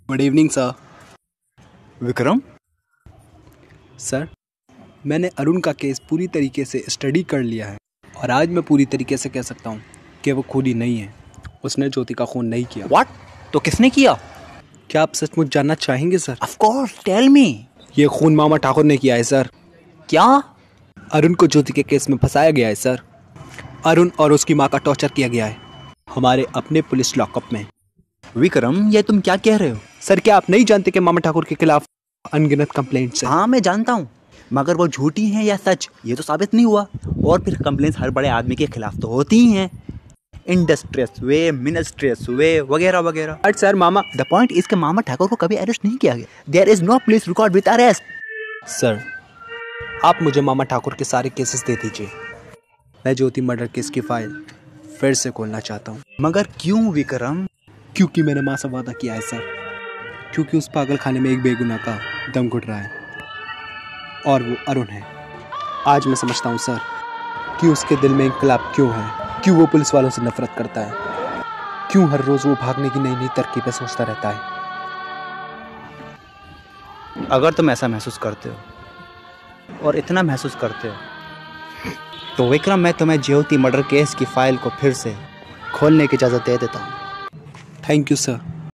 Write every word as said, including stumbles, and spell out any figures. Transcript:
Good evening sir. Vikram, sir, मैंने अरुण का case पूरी तरीके से स्टडी कर लिया है और आज मैं पूरी तरीके से कह सकता हूँ कि वो खूनी नहीं है। उसने ज्योति का खून नहीं किया। व्हाट? तो किसने किया? क्या आप सचमुच जानना चाहेंगे sir? Of course, tell me. ये खून मामा ठाकुर ने किया है सर। क्या? अरुण को ज्योति के केस में फंसाया गया है सर। अरुण और उसकी माँ का टॉर्चर किया गया है हमारे अपने पुलिस लॉकअप में। विक्रम, ये तुम क्या कह रहे हो? सर, क्या आप नहीं जानते कि मामा ठाकुर के खिलाफ अनगिनत कंप्लेंट्स हैं? हाँ, मैं जानता हूँ, मगर वो झूठी हैं या सच, ये तो साबित नहीं हुआ। और फिर कंप्लेंट्स हर बड़े आदमी के खिलाफ तो होती ही हैं, इंडस्ट्रियस वे, मिनिस्ट्रियस वे, वगैरह वगैरह। But sir, Mama the point is कि मामा ठाकुर को कभी अरेस्ट नहीं किया गया। There is no police record with arrest. Sir, आप मुझे मामा ठाकुर के सारे केसेस दे दीजिए। मैं ज्योति मर्डर केस की फाइल फिर से खोलना चाहता हूँ। मगर क्यों विक्रम? क्योंकि मैंने माँ से वादा किया है सर। क्योंकि उस पागल खाने में एक बेगुनाह का दम घुट रहा है और वो अरुण है। आज मैं समझता हूँ सर कि उसके दिल में इंकलाब क्यों है, क्यों वो पुलिस वालों से नफरत करता है, क्यों हर रोज वो भागने की नई नई तरकीबें सोचता रहता है। अगर तुम ऐसा महसूस करते हो और इतना महसूस करते हो तो विक्रम, मैं तुम्हें ज्योति मर्डर केस की फाइल को फिर से खोलने की इजाज़त दे देता हूँ। Thank you sir.